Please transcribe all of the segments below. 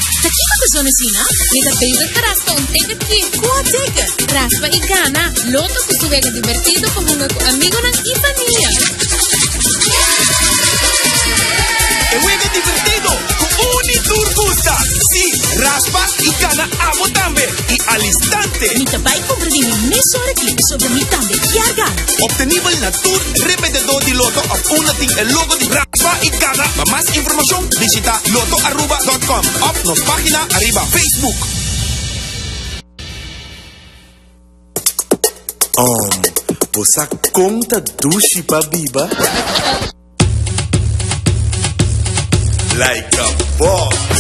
Takima ka zona sina? Nita favorite ka rasta un tega king kuha tega. Raspa y gana, loto que su vega divertido con un amigo ng Ivanilla. Juega divertido con Uniturbusta. Sí, raspa y gana amo también. Y al instante. Nita bay comprendimi mesora ki sobre mi tambe kiar gana. Obtenible na tour repetidor di loto of unating el logo di raspa y gana. Para más información visita lotoaruba.com o nos página arriba Facebook. Você conta dushi pa biba? Like a boss.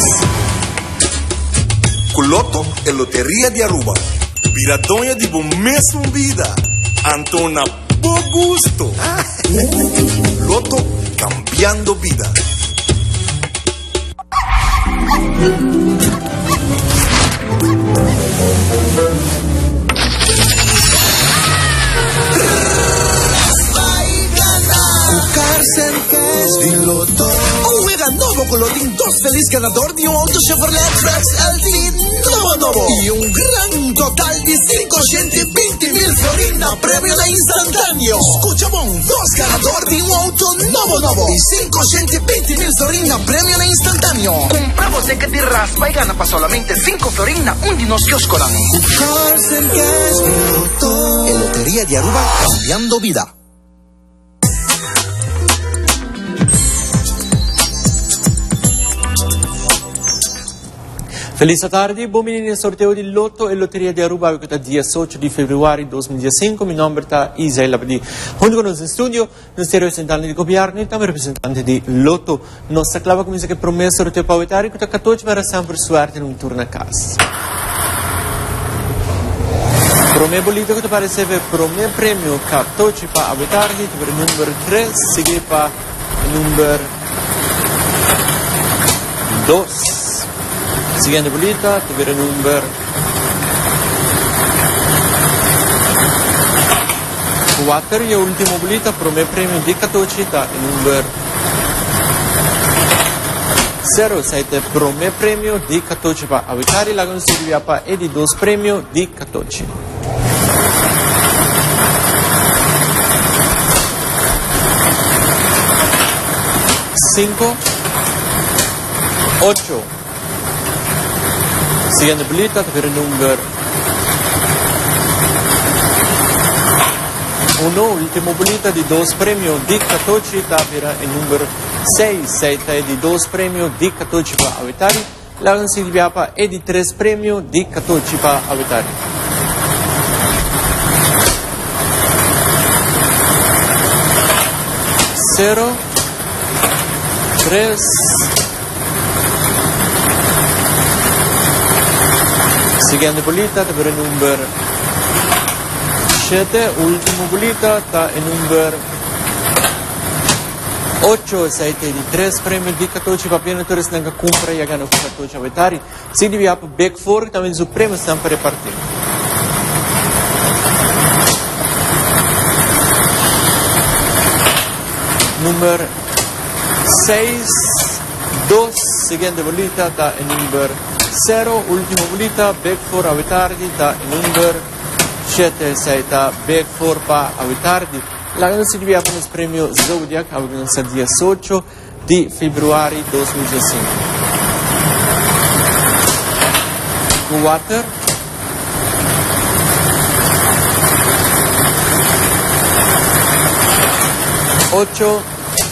Culoto e Loteria de Aruba. Piradonha de bom mesmo vida. Antona bom gusto. Loto cambiando vida. Loto. Juega novo colorín, dos feliz ganador de un auto Chevrolet Trax LT novo. Y un gran total de 520.000 florina premio de instantáneo. Escucha bon, dos ganador de un auto novo. Y 520.000 florina premio de instantáneo. Compramos de que te raspa y gana para solamente 5 florina, un dinos kiosco dan. Loto. En Lotería de Aruba, cambiando vida. Feliz tarde, bom menino sorteio di Lotto e Lotteria di Aruba che è 18 di febbraio 2015. Mi nome è Isael Abdi. Junto con noi in studio, noi stiamo rappresentando di Gobiarno e também rappresentante di Lotto. Nostra clava comincia che promessa sorteio pavetari che 14 verrà sempre suerte in un turno a casa. Prome bolito che pare serve prome premio 14 pa avetari per il numero 3, sigue pa numero 2. Siguiente bolita, tuviera el número 4 y último bolita, primer premio di 14, el número 0, siete primer premio di 14 para Avitari, la consiglia pa e di 2 premio di 14. Cinco, 8. Siguiente bolita per il numero 1, ultimo bolita di 2 premio di 14 per il numero 6, 7 di 2 premio di 14 per Avitari, la consiglia è di 3 premio di 14 per Avitari. Zero, 3, siguiente bolita per il numero 7, ultimo bolita per il numero 8, 7 di 3 premio di 14 va bene, torres nanga compra e gana con 14 Avitari. Si divia per back 4, también su premio stanno per repartire. Numero 6, 2, siguiente bolita per il numero 0, ultimo bolita, back 4 Avitardi, da numero 7, 6, back 4 pa Avitardi. La ganza si divide con il premio Zodiac, avvenuta il 18 di febbraio 2015. Water. Ocho.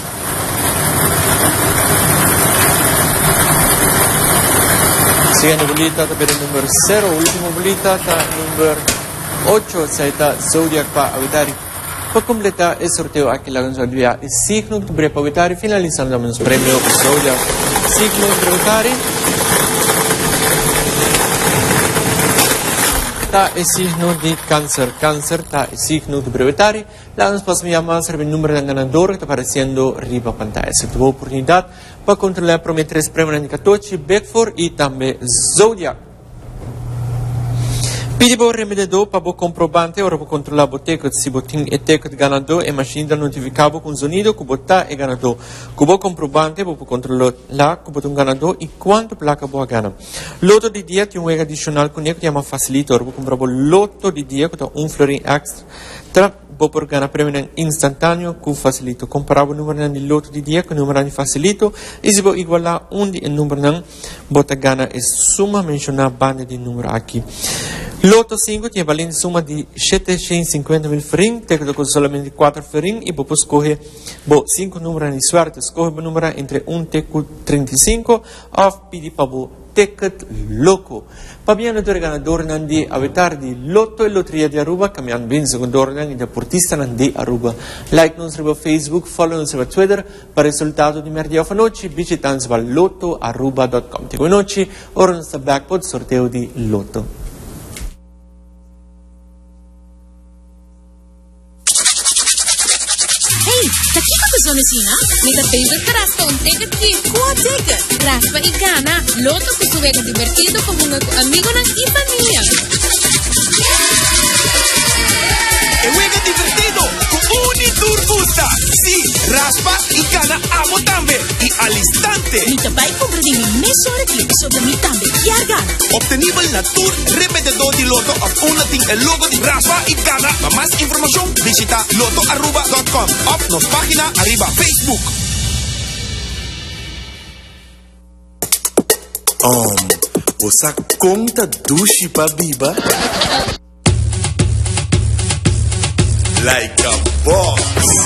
Siguiente bolita per il numero 0, ultimo bolita per il numero 8, saita Zodiac pa Avitari. Per completare il sorteo anche la consiglia il signo per Avitari, finalizzando il premio Zodiac. Signo per Avitari. Ta il signo di Cáncer, ta il signo di Avitari. La nos pasamos a el número de ganador que está apareciendo arriba en pantalla. Se tuvo oportunidad para controlar prometer 3 premios en 14, Beckford y también Zodiac. Pidi bo remedador para bo comprobante ora bo controlar bo ticket si bo ting e ticket ganador e machine da notificabo con sonido que bota e ganador. Cubo comprobante bo controlar la cubo un ganador e quanto placa bo gana. Loto di dia ti un wega additional con che chiama facilito ora bo comprabo lotto di dia con un florin extra bo per gana premio istantaneo con facilito. Comparabo numero di lotto di dia con numero di facilito e si bo iguala undi e numero bota gana e summa menziona bande di numero aqui. Lotto 5 tiene valente summa di 750.000 florin, teco con solamente 4 florin e può scogliere 5 numeri di suerte, scogliere un numero entre 1 e 35 o pidi pabo ticket loco. Pabiano dore ganador nandi avetar di lotto e lotteria di Aruba, cambiando ben secondo nandi deportista nandi Aruba. Like nos riba Facebook, follow nos riba Twitter, per il risultato di merdi of noci, visitanza va lottoaruba.com. Ti conosci, ora non sta backpod sorteo di lotto. Zonesina, met favorite rasta un ticket que qua ticket. Raspa y gana, loto que su vega divertido con un amigo y familia. ¡Que juega divertido con Uniturbusta! Sí, raspa y gana amo también y al instante. Mi tabai compra di mi sore clip sobre mi tambe y gana. Obtenible la tour repetidor di loto of unating el logo di raspa y gana. Para más información visita lotoaruba.com o nos página arriba Facebook. Você conta dushi pa biba? Like a boss.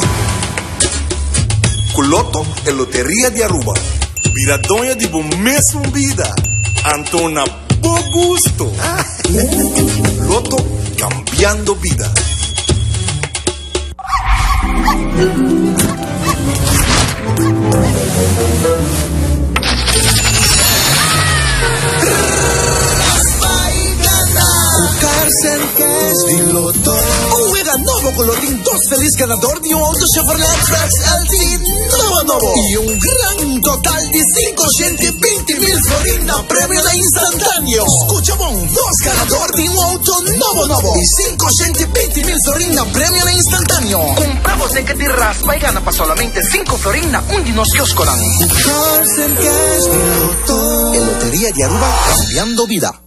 Culoto e Loteria di Aruba. Viradonha de bom mesmo vida. Antona bo gusto. Loto cambiando vida. Di Loto. Un juega nuovo con l'Odin 2 feliz ganador di un auto Chevrolet Trax LT nuovo. Y un gran total de 520.000 florin a premio de instantáneo. Escuchamos, 2 ganador de un auto nuovo. Y 520.000 florin a premio de instantáneo. Compramos ticket di raspa y gana pa solamente 5 florin na un di nos kiosco lang. Jugarse en cash di Loto. En Lotería de Aruba cambiando vida.